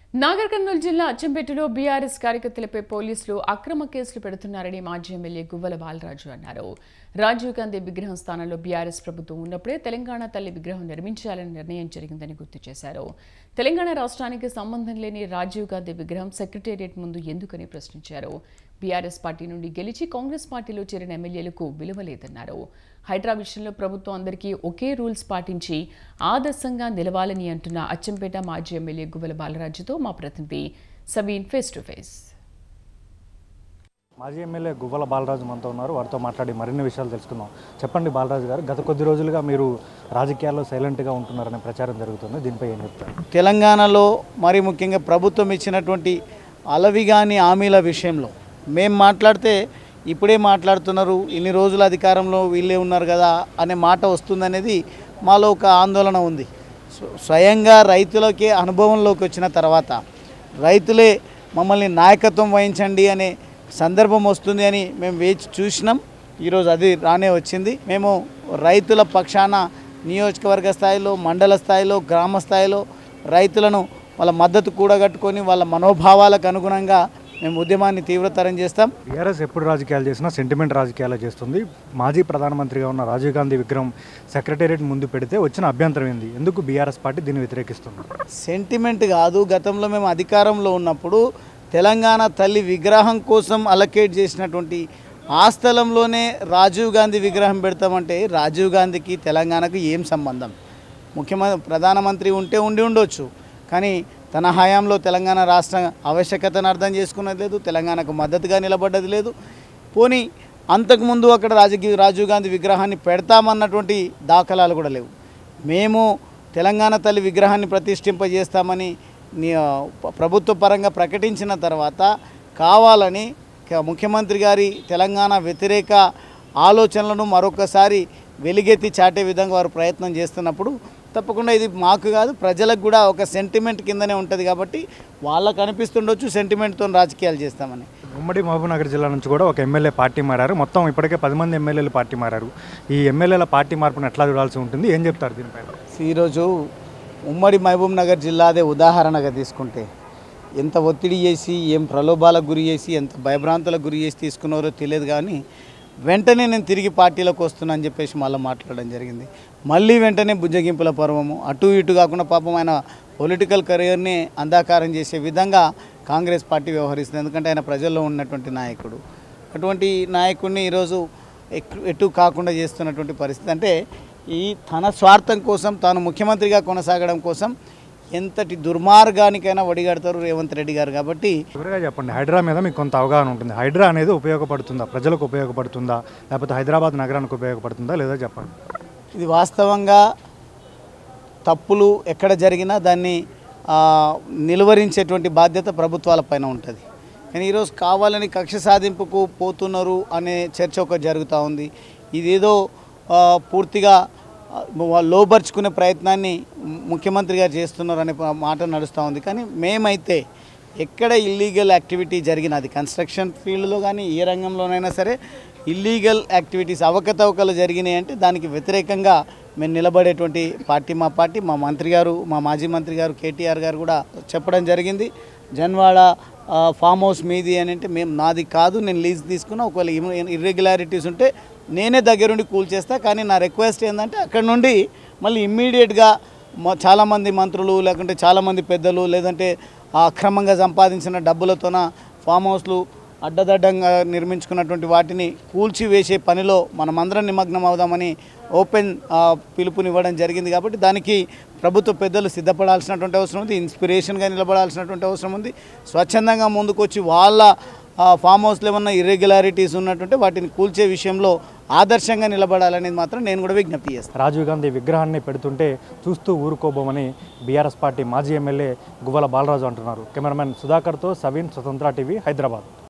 నాగర్ కర్నూలు జిల్లా అచ్చంపేటలో బీఆర్ఎస్ కార్యకర్తలపై పోలీసులు అక్రమ కేసులు పెడుతున్నారని మాజీ ఎమ్మెల్యే గువ్వల బాలరాజు అన్నారు. రాజీవ్ గాంధీ విగ్రహం స్థానంలో బీఆర్ఎస్ ప్రభుత్వం ఉన్నప్పుడే తెలంగాణ తల్లి విగ్రహం నిర్మించాలని నిర్ణయం జరిగిందని గుర్తు చేశారు. తెలంగాణ రాష్ట్రానికి సంబంధం లేని రాజీవ్ గాంధీ విగ్రహం సెక్రటేరియట్ ముందు ఎందుకని ప్రశ్నించారు. బీఆర్ఎస్ పార్టీ నుండి గెలిచి కాంగ్రెస్ పార్టీలో చేరిన ఎమ్మెల్యేలకు విలువ లేదన్నారు. హైడ్రా విషయంలో ప్రభుత్వం అందరికీ ఒకే రూల్స్ పాటించి ఆదర్శంగా నిలవాలని అంటున్న అచ్చంపేట మాజీ ఎమ్మెల్యే గువ్వల బాలరాజుతో మా ప్రతినిధి సవీన్ ఫేస్ టు ఫేస్. మాజీ ఎమ్మెల్యే గువ్వల బాలరాజు మనతో ఉన్నారు. వారితో మాట్లాడి మరిన్ని విషయాలు తెలుసుకుందాం. చెప్పండి బాలరాజు గారు, గత కొద్ది రోజులుగా మీరు రాజకీయాల్లో సైలెంట్గా ఉంటున్నారనే ప్రచారం జరుగుతుంది, దీనిపై ఏం చెప్తారు? తెలంగాణలో మరి ముఖ్యంగా ప్రభుత్వం ఇచ్చినటువంటి అలవిగాని హామీల విషయంలో మేము మాట్లాడితే ఇప్పుడే మాట్లాడుతున్నారు, ఇన్ని రోజుల అధికారంలో వీళ్ళే ఉన్నారు కదా అనే మాట వస్తుందనేది మాలో ఒక ఆందోళన ఉంది. స్వయంగా రైతులకే అనుభవంలోకి వచ్చిన తర్వాత రైతులే మమ్మల్ని నాయకత్వం వహించండి అనే సందర్భం వస్తుంది అని మేము వేచి చూసినాం. ఈరోజు అది రానే వచ్చింది. మేము రైతుల పక్షాన నియోజకవర్గ స్థాయిలో, మండల స్థాయిలో, గ్రామ స్థాయిలో రైతులను వాళ్ళ మద్దతు కూడగట్టుకొని వాళ్ళ మనోభావాలకు అనుగుణంగా మేము ఉద్యమాన్ని తీవ్రతరం చేస్తాం. బీఆర్ఎస్ ఎప్పుడు రాజకీయాలు చేసినా సెంటిమెంట్ రాజకీయాలు చేస్తుంది. మాజీ ప్రధానమంత్రిగా ఉన్న రాజీవ్ గాంధీ విగ్రహం సెక్రటేరియట్ ముందు పెడితే వచ్చిన అభ్యంతరం ఏంది? ఎందుకు బీఆర్ఎస్ పార్టీ దీన్ని వ్యతిరేకిస్తుంది? సెంటిమెంట్ కాదు. గతంలో మేము అధికారంలో ఉన్నప్పుడు తెలంగాణ తల్లి విగ్రహం కోసం అలకేట్ చేసినటువంటి ఆ స్థలంలోనే రాజీవ్ గాంధీ విగ్రహం పెడతామంటే రాజీవ్ గాంధీకి తెలంగాణకు ఏం సంబంధం? ముఖ్యమంత్రి ప్రధానమంత్రి ఉంటే ఉండొచ్చు, కానీ తన హయాంలో తెలంగాణ రాష్ట్ర ఆవశ్యకతను అర్థం చేసుకున్నది లేదు, తెలంగాణకు మద్దతుగా నిలబడ్డది లేదు. పోనీ అంతకుముందు అక్కడ రాజీవ్ గాంధీ విగ్రహాన్ని పెడతామన్నటువంటి దాఖలాలు కూడా లేవు. మేము తెలంగాణ తల్లి విగ్రహాన్ని ప్రతిష్ఠింపజేస్తామని ప్రభుత్వ పరంగా ప్రకటించిన తర్వాత కావాలని ముఖ్యమంత్రి గారి తెలంగాణ వ్యతిరేక ఆలోచనలను మరొకసారి వెలుగెత్తి చాటే విధంగా వారు ప్రయత్నం చేస్తున్నప్పుడు తప్పకుండా ఇది మాకు కాదు, ప్రజలకు కూడా ఒక సెంటిమెంట్ కిందనే ఉంటుంది. కాబట్టి వాళ్ళకు అనిపిస్తుండొచ్చు సెంటిమెంట్తో రాజకీయాలు చేస్తామని. ఉమ్మడి మహబూబ్నగర్ జిల్లా నుంచి కూడా ఒక ఎమ్మెల్యే పార్టీ మారారు. మొత్తం ఇప్పటికే 10 మంది ఎమ్మెల్యేలు పార్టీ మారారు. ఈ ఎమ్మెల్యేల పార్టీ మార్పును ఎట్లా చూడాల్సి ఉంటుంది, ఏం చెప్తారు దీనిపై? ఈరోజు ఉమ్మడి మహబూబ్నగర్ జిల్లాదే ఉదాహరణగా తీసుకుంటే ఎంత ఒత్తిడి చేసి, ఏం ప్రలోభాలకు గురి చేసి, ఎంత భయభ్రాంతులకు గురి చేసి తీసుకున్నారో తెలియదు. కానీ వెంటనే నేను తిరిగి పార్టీలోకి వస్తున్నా అని చెప్పేసి మళ్ళీ మాట్లాడడం జరిగింది. మళ్ళీ వెంటనే బుజ్జగింపుల పర్వము, అటు ఇటు కాకుండా పాపం ఆయన పొలిటికల్ కెరియర్ని అంధాకారం చేసే విధంగా కాంగ్రెస్ పార్టీ వ్యవహరిస్తుంది. ఎందుకంటే ఆయన ప్రజల్లో ఉన్నటువంటి నాయకుడు. అటువంటి నాయకుడిని ఈరోజు ఎటు కాకుండా చేస్తున్నటువంటి పరిస్థితి. అంటే ఈ తన స్వార్థం కోసం, తాను ముఖ్యమంత్రిగా కొనసాగడం కోసం ఎంతటి దుర్మార్గానికైనా ఒడిగడతారు రేవంత్ రెడ్డి గారు. కాబట్టి చివరిగా చెప్పండి, హైడ్రా మీద మీకు కొంత అవగాహన ఉంటుంది. హైడ్రా అనేది ఉపయోగపడుతుందా, ప్రజలకు ఉపయోగపడుతుందా, లేకపోతే హైదరాబాద్ నగరానికి ఉపయోగపడుతుందా లేదా చెప్పండి. ఇది వాస్తవంగా తప్పులు ఎక్కడ జరిగినా దాన్ని నిలువరించేటువంటి బాధ్యత ప్రభుత్వాలపైన ఉంటుంది. కానీ ఈరోజు కావాలని కక్ష సాధింపుకు పోతున్నారు అనే చర్చ ఒకటి జరుగుతూ ఉంది. ఇదేదో పూర్తిగా లోబర్చుకునే ప్రయత్నాన్ని ముఖ్యమంత్రి గారు చేస్తున్నారు అనే మాట నడుస్తూ ఉంది. కానీ మేమైతే ఎక్కడ ఇల్లీగల్ యాక్టివిటీ జరిగినది, కన్స్ట్రక్షన్ ఫీల్డ్లో కానీ ఏ రంగంలోనైనా సరే ఇల్లీగల్ యాక్టివిటీస్, అవకతవకలు జరిగినాయి అంటే దానికి వ్యతిరేకంగా మేము నిలబడేటువంటి పార్టీ మా పార్టీ. మా మంత్రి గారు, మా మాజీ మంత్రి గారు కేటీఆర్ గారు కూడా చెప్పడం జరిగింది. జన్వాడ ఫామ్ హౌస్ మీది అని అంటే మేము నాది కాదు, నేను లీజ్ తీసుకున్నా, ఒకవేళ ఇర్రెగ్యులారిటీస్ ఉంటే నేనే దగ్గరుండి కూల్చేస్తా. కానీ నా రిక్వెస్ట్ ఏంటంటే అక్కడ నుండి మళ్ళీ ఇమ్మీడియట్గా చాలామంది మంత్రులు, లేకుంటే చాలామంది పెద్దలు, లేదంటే అక్రమంగా సంపాదించిన డబ్బులతోన ఫామ్ హౌస్లు అడ్డదడ్డంగా నిర్మించుకున్నటువంటి వాటిని కూల్చివేసే పనిలో మనమందరం నిమగ్నం అవుదామని ఓపెన్ పిలుపునివ్వడం జరిగింది. కాబట్టి దానికి ప్రభుత్వ పెద్దలు సిద్ధపడాల్సినటువంటి అవసరం ఉంది, ఇన్స్పిరేషన్గా నిలబడాల్సినటువంటి అవసరం ఉంది. స్వచ్ఛందంగా ముందుకొచ్చి వాళ్ళ ఫామ్ హౌస్లో ఏమన్నా ఇర్రెగ్యులారిటీస్ ఉన్నట్టుంటే వాటిని కూల్చే విషయంలో ఆదర్శంగా నిలబడాలనేది మాత్రం నేను కూడా విజ్ఞప్తి చేస్తాను. రాజీవ్ గాంధీ విగ్రహాన్ని పెడుతుంటే చూస్తూ ఊరుకోబోమని బీఆర్ఎస్ పార్టీ మాజీ ఎమ్మెల్యే గువ్వల బాలరాజు అంటున్నారు. కెమెరామెన్ సుధాకర్తో సవీన్, స్వతంత్ర టీవీ, హైదరాబాద్.